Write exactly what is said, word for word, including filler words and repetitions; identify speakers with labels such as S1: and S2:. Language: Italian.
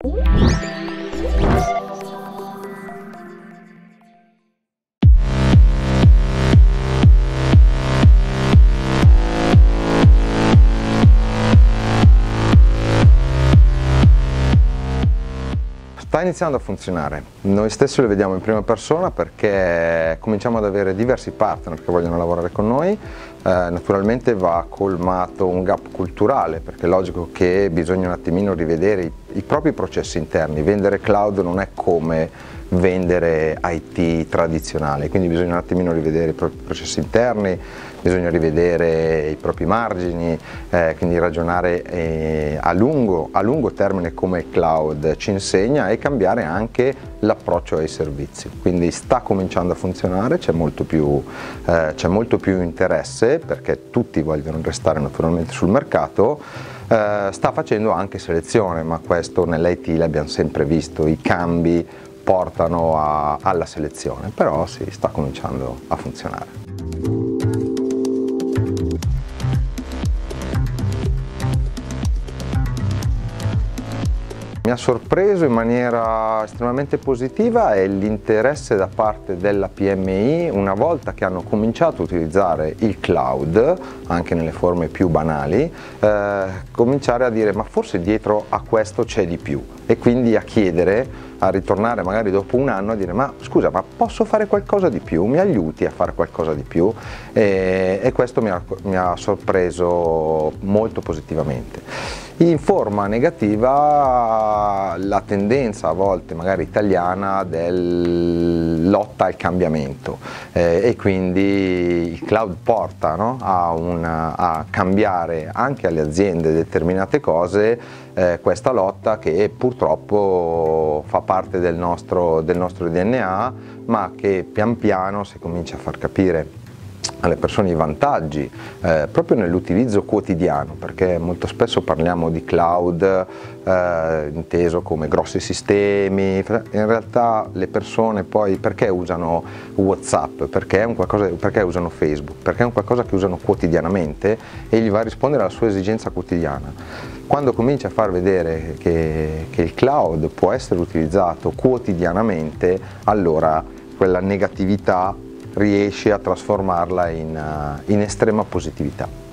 S1: Sta iniziando a funzionare, noi stessi lo vediamo in prima persona perché cominciamo ad avere diversi partner che vogliono lavorare con noi, eh, naturalmente va colmato un gap culturale perché è logico che bisogna un attimino rivedere i, i propri processi interni, vendere cloud non è come vendere I T tradizionale, quindi bisogna un attimino rivedere i propri processi interni, bisogna rivedere i propri margini, eh, quindi ragionare eh, a, lungo, a lungo termine come il cloud ci insegna e cambiare anche l'approccio ai servizi. Quindi sta cominciando a funzionare, c'è molto più, eh, c'è molto più interesse perché tutti vogliono restare naturalmente sul mercato. Eh, sta facendo anche selezione, ma questo nell'I T l'abbiamo sempre visto, i cambi portano a, alla selezione, però si sta cominciando a funzionare. Mi ha sorpreso in maniera estremamente positiva è l'interesse da parte della P M I una volta che hanno cominciato a utilizzare il cloud, anche nelle forme più banali, eh, cominciare a dire ma forse dietro a questo c'è di più e quindi a chiedere, a ritornare magari dopo un anno a dire ma scusa ma posso fare qualcosa di più, mi aiuti a fare qualcosa di più e, e questo mi ha, mi ha sorpreso molto positivamente. In forma negativa la tendenza a volte magari italiana del lotta al cambiamento eh, e quindi il cloud porta no, a, una, a cambiare anche alle aziende determinate cose, eh, questa lotta che purtroppo fa parte del nostro, del nostro D N A ma che pian piano si comincia a far capire alle persone i vantaggi eh, proprio nell'utilizzo quotidiano, perché molto spesso parliamo di cloud eh, inteso come grossi sistemi, in realtà le persone poi perché usano WhatsApp, perché, è un qualcosa, perché usano Facebook, perché è un qualcosa che usano quotidianamente e gli va a rispondere alla sua esigenza quotidiana. Quando comincia a far vedere che, che il cloud può essere utilizzato quotidianamente, allora quella negatività riesce a trasformarla in, in estrema positività.